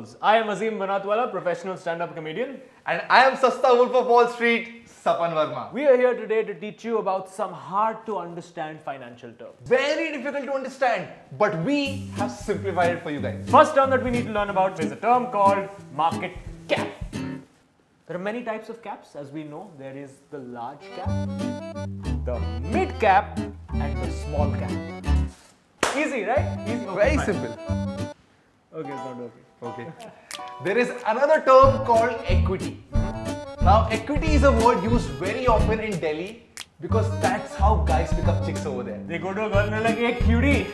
rules. I am Azim Banatwala, professional stand-up comedian. And I am Sasta Wolf of Wall Street, Sapan Verma. We are here today to teach you about some hard to understand financial terms. Very difficult to understand, but we have simplified it for you guys. First term that we need to learn about is a term called market cap. There are many types of caps, as we know. There is the large cap, the mid cap, and the small cap. Easy, right? Easy. Okay, Very fine. simple. Okay, it's not okay. Okay. There is another term called equity. Now, equity is a word used very often in Delhi because that's how guys pick up chicks over there. They go to a girl and they're like, hey, cutie.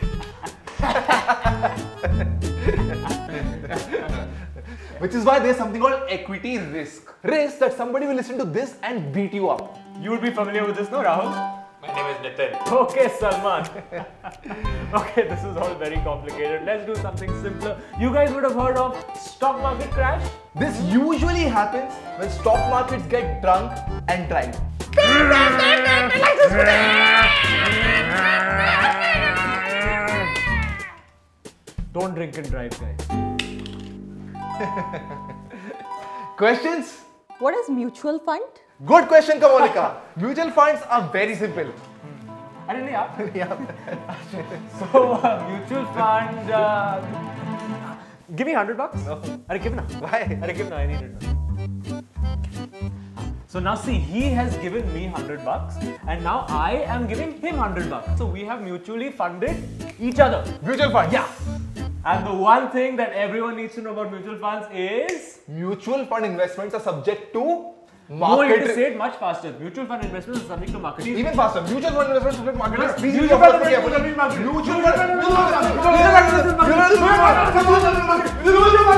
Which is why there's something called equity risk. Risk that somebody will listen to this and beat you up. You would be familiar with this, no, Rahul? My name is Nitin. Okay, Salman. Okay, this is all very complicated. Let's do something simpler. You guys would have heard of stock market crash? This usually happens when stock markets get drunk and drive. Don't drink and drive, guys. Questions? What is mutual fund? Good question, Kamalika. Mutual funds are very simple. I didn't know. Yeah. So, mutual fund. Give me $100 bucks. No. Arey, give na. Why? Arey, give na. I need it. So now see, he has given me $100 bucks, and now I am giving him $100 bucks. So we have mutually funded each other. Mutual funds. Yeah. And the one thing that everyone needs to know about mutual funds is... Mutual fund investments are subject to No, you have to market. say it much faster. Mutual fund investments are subject to market risk. Even faster. Mutual fund investments are subject to market risk. Please Mutual be fund careful. investments are subject to market risk. Mutual fund.